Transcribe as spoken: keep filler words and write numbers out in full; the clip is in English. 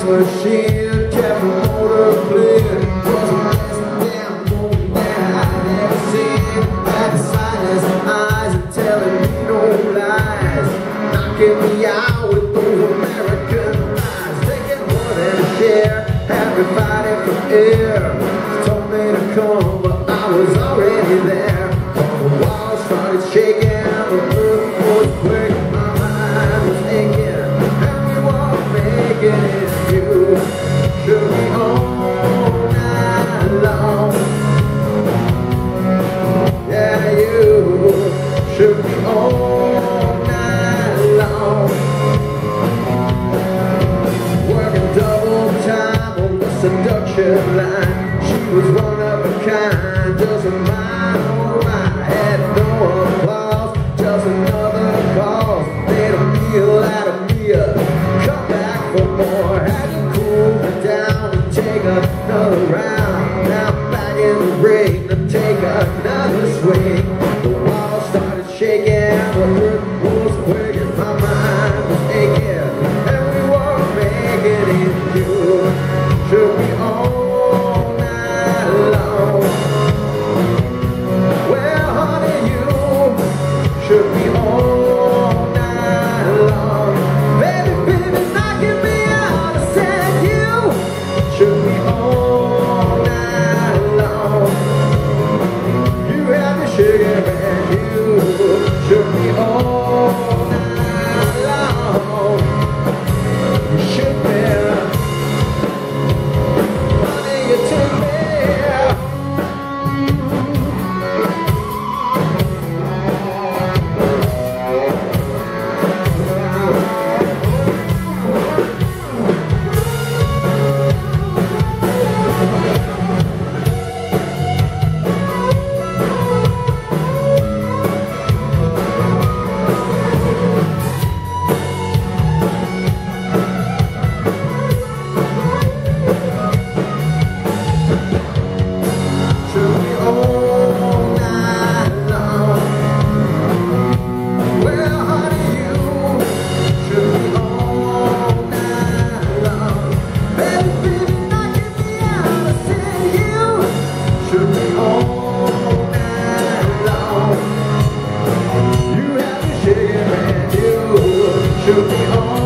machine kept the motor clear. Was the best damn moment that I've ever seen. Had the silence eyes and telling me no lies, knocking me out with those American eyes. Taking more than a share, had me fighting for air. Told me to come, but I was already there. The walls started shaking, the earth was quaking, my mind was aching, and we were making it. You should be all night long. Yeah, you should be all night long. Working double time on the seduction line. She was one of a kind, just a mine or mine. Had no applause, just another cause. Made a meal out of me, come back for more. Had to cool me down and take another round. Now I'm back in the ring to take another swing. The walls started shaking, the earth was quaking, my mind was aching, and we were making it. You should be all night long. Well, honey, you should be all night long. Baby, baby, knocking me out. I said you should be all night long. You have me shaking, and you should be all night long. You should be. Honey, you take me. Should be on.